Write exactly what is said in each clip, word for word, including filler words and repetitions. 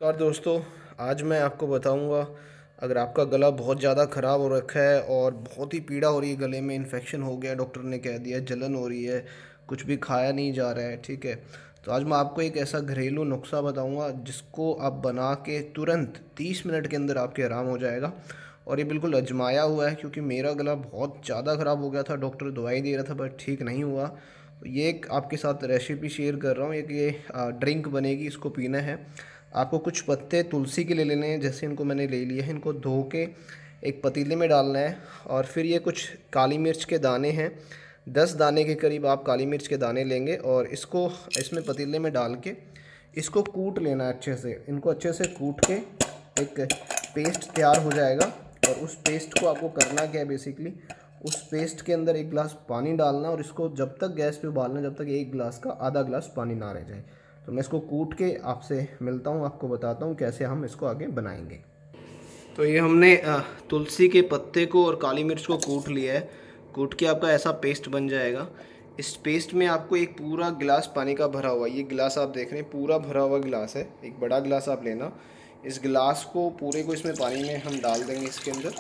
और दोस्तों, आज मैं आपको बताऊंगा, अगर आपका गला बहुत ज़्यादा ख़राब हो रखा है और बहुत ही पीड़ा हो रही है, गले में इन्फेक्शन हो गया, डॉक्टर ने कह दिया, जलन हो रही है, कुछ भी खाया नहीं जा रहा है, ठीक है। तो आज मैं आपको एक ऐसा घरेलू नुस्खा बताऊंगा जिसको आप बना के तुरंत तीस मिनट के अंदर आपके आराम हो जाएगा। और ये बिल्कुल आजमाया हुआ है, क्योंकि मेरा गला बहुत ज़्यादा ख़राब हो गया था, डॉक्टर दवाई दे रहा था पर ठीक नहीं हुआ। तो ये एक आपके साथ रेसिपी शेयर कर रहा हूँ। एक ये ड्रिंक बनेगी, इसको पीना है। आपको कुछ पत्ते तुलसी के ले लेने हैं, जैसे इनको मैंने ले लिए हैं। इनको धो के एक पतीले में डालना है। और फिर ये कुछ काली मिर्च के दाने हैं, दस दाने के करीब आप काली मिर्च के दाने लेंगे और इसको इसमें पतीले में डाल के इसको कूट लेना है अच्छे से। इनको अच्छे से कूट के एक पेस्ट तैयार हो जाएगा। और उस पेस्ट को आपको करना क्या है, बेसिकली उस पेस्ट के अंदर एक गिलास पानी डालना और इसको जब तक गैस पे उबालना जब तक एक गिलास का आधा गिलास पानी ना रह जाए। तो मैं इसको कूट के आपसे मिलता हूँ, आपको बताता हूँ कैसे हम इसको आगे बनाएंगे। तो ये हमने तुलसी के पत्ते को और काली मिर्च को कूट लिया है। कूट के आपका ऐसा पेस्ट बन जाएगा। इस पेस्ट में आपको एक पूरा गिलास पानी का भरा हुआ, ये गिलास आप देख रहे हैं पूरा भरा हुआ गिलास है, एक बड़ा गिलास आप लेना। इस गिलास को पूरे को इसमें पानी में हम डाल देंगे। इसके अंदर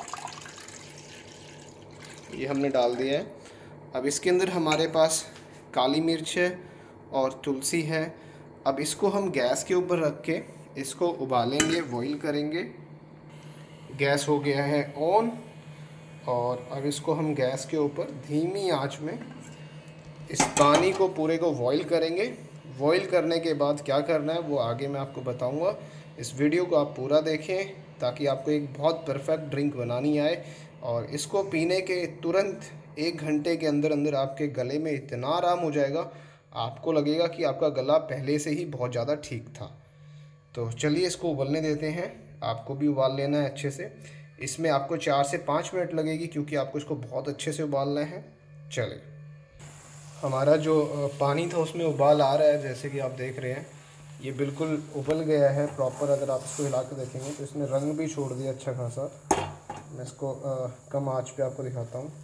ये हमने डाल दिया है। अब इसके अंदर हमारे पास काली मिर्च है और तुलसी है। अब इसको हम गैस के ऊपर रख के इसको उबालेंगे, बॉईल करेंगे। गैस हो गया है ऑन। और अब इसको हम गैस के ऊपर धीमी आंच में इस पानी को पूरे को बॉईल करेंगे। बॉईल करने के बाद क्या करना है वो आगे मैं आपको बताऊंगा। इस वीडियो को आप पूरा देखें ताकि आपको एक बहुत परफेक्ट ड्रिंक बनानी आए। और इसको पीने के तुरंत एक घंटे के अंदर अंदर आपके गले में इतना आराम हो जाएगा, आपको लगेगा कि आपका गला पहले से ही बहुत ज़्यादा ठीक था। तो चलिए इसको उबलने देते हैं। आपको भी उबाल लेना है अच्छे से। इसमें आपको चार से पाँच मिनट लगेगी, क्योंकि आपको इसको बहुत अच्छे से उबालना है। चलिए, हमारा जो पानी था उसमें उबाल आ रहा है, जैसे कि आप देख रहे हैं ये बिल्कुल उबल गया है प्रॉपर। अगर आप इसको हिला के देखेंगे तो इसने रंग भी छोड़ दिया अच्छा खासा। मैं इसको आ, कम आंच पे आपको दिखाता हूँ।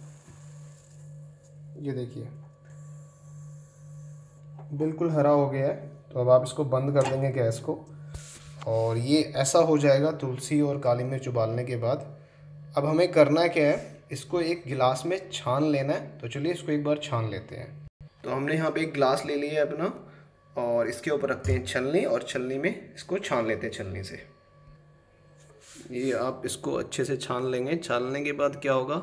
ये देखिए बिल्कुल हरा हो गया है। तो अब आप इसको बंद कर देंगे गैस को। और ये ऐसा हो जाएगा तुलसी और काली मिर्च उबालने के बाद। अब हमें करना क्या है, इसको एक गिलास में छान लेना है। तो चलिए इसको एक बार छान लेते हैं। तो हमने यहाँ पे एक गिलास ले लिया है अपना, और इसके ऊपर रखते हैं छलनी, और छलनी में इसको छान लेते हैं छलनी से। ये आप इसको अच्छे से छान लेंगे। छानने के बाद क्या होगा,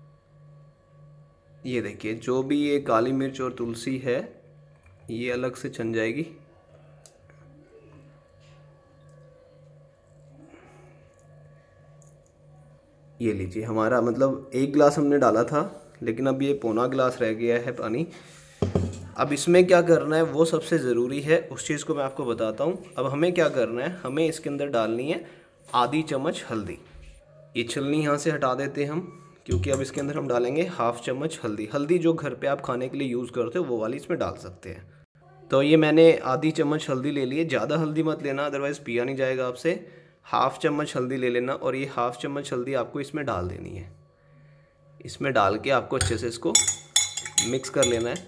ये देखिए जो भी ये काली मिर्च और तुलसी है ये अलग से छन जाएगी। ये लीजिए, हमारा मतलब एक गिलास हमने डाला था, लेकिन अब ये पौना गिलास रह गया है पानी। अब इसमें क्या करना है वो सबसे ज़रूरी है, उस चीज़ को मैं आपको बताता हूँ। अब हमें क्या करना है, हमें इसके अंदर डालनी है आधी चम्मच हल्दी। ये छलनी यहाँ से हटा देते हैं हम, क्योंकि अब इसके अंदर हम डालेंगे हाफ चम्मच हल्दी। हल्दी जो घर पे आप खाने के लिए यूज़ करते हो वो वाली इसमें डाल सकते हैं। तो ये मैंने आधी चम्मच हल्दी ले ली है। ज़्यादा हल्दी मत लेना, अदरवाइज़ पिया नहीं जाएगा आपसे। हाफ चम्मच हल्दी ले लेना, और ये हाफ चम्मच हल्दी आपको इसमें डाल देनी है। इसमें डाल के आपको अच्छे से इसको मिक्स कर लेना है।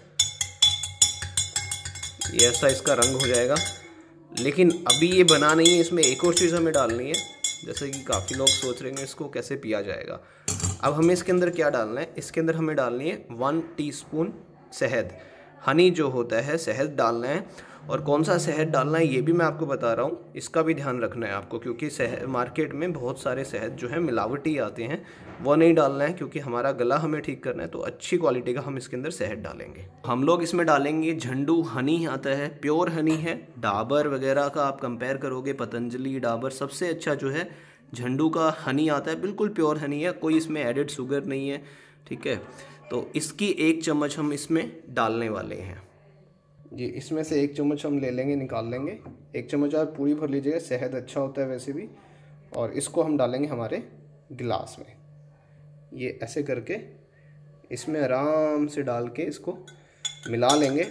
ये ऐसा इसका रंग हो जाएगा। लेकिन अभी ये बना नहीं है, इसमें एक और चीज़ हमें डालनी है, जैसे कि काफ़ी लोग सोच रहे हैं इसको कैसे पिया जाएगा। अब हमें इसके अंदर क्या डालना है, इसके अंदर हमें डालनी है वन टीस्पून शहद। हनी जो होता है, शहद डालना है। और कौन सा शहद डालना है ये भी मैं आपको बता रहा हूँ, इसका भी ध्यान रखना है आपको, क्योंकि शहद मार्केट में बहुत सारे शहद जो है मिलावटी आते हैं, वो नहीं डालना है। क्योंकि हमारा गला हमें ठीक करना है, तो अच्छी क्वालिटी का हम इसके अंदर शहद डालेंगे। हम लोग इसमें डालेंगे झंडू हनी आता है, प्योर हनी है। डाबर वगैरह का आप कंपेयर करोगे, पतंजलि, डाबर, सबसे अच्छा जो है झंडू का हनी आता है। बिल्कुल प्योर हनी है, कोई इसमें एडिड शुगर नहीं है, ठीक है। तो इसकी एक चम्मच हम इसमें डालने वाले हैं। ये इसमें से एक चम्मच हम ले लेंगे, निकाल लेंगे। एक चम्मच आप पूरी भर लीजिएगा, शहद अच्छा होता है वैसे भी। और इसको हम डालेंगे हमारे गिलास में। ये ऐसे करके इसमें आराम से डाल के इसको मिला लेंगे।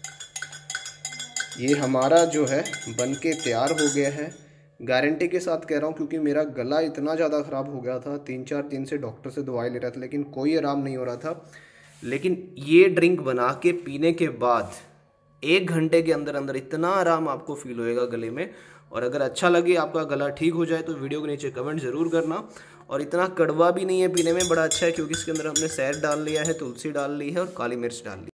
ये हमारा जो है बन के तैयार हो गया है। गारंटी के साथ कह रहा हूँ, क्योंकि मेरा गला इतना ज़्यादा ख़राब हो गया था, तीन चार दिन से डॉक्टर से दवाई ले रहा था, लेकिन कोई आराम नहीं हो रहा था। लेकिन ये ड्रिंक बना के पीने के बाद एक घंटे के अंदर अंदर इतना आराम आपको फील होएगा गले में। और अगर अच्छा लगे, आपका गला ठीक हो जाए, तो वीडियो के नीचे कमेंट ज़रूर करना। और इतना कड़वा भी नहीं है, पीने में बड़ा अच्छा है, क्योंकि इसके अंदर हमने शहद डाल लिया है, तुलसी डाल ली है और काली मिर्च डाल ली है।